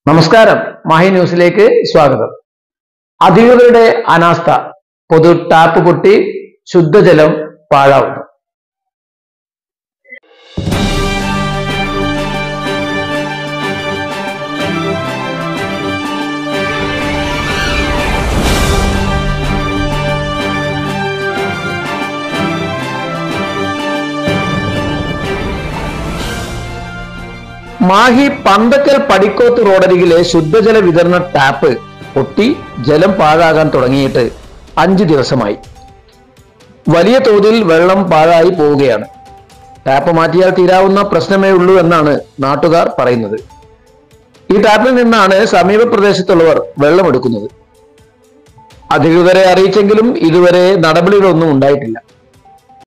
നമസ്കാരം. മാഹി ന്യൂസിലേക്ക് സ്വാഗതം. അധികൃതരുടെ അനാസ്ഥ, പൊതു ടാപ്പ് പൊട്ടി ശുദ്ധജലം പാഴാവുന്നു. മാഹി പന്തക്കൽ പടിക്കോത്ത് റോഡരികിലെ ശുദ്ധജല വിതരണ ടാപ്പ് പൊട്ടി ജലം പാഴാകാൻ തുടങ്ങിയിട്ട് 5 ദിവസമായി. വലിയ തോതിൽ വെള്ളം പാഴായി പോവുകയാണ്. ടാപ്പ് മാറ്റിയാൽ തീരാവുന്ന പ്രശ്നമേ ഉള്ളൂ എന്നാണ് നാട്ടുകാർ പറയുന്നത്. ഈ ടാപ്പിൽ നിന്നാണ് സമീപ പ്രദേശത്തുള്ളവർ വെള്ളമെടുക്കുന്നത്. അധികൃതരെ അറിയിച്ചെങ്കിലും ഇതുവരെ നടപടികളൊന്നും ഉണ്ടായിട്ടില്ല.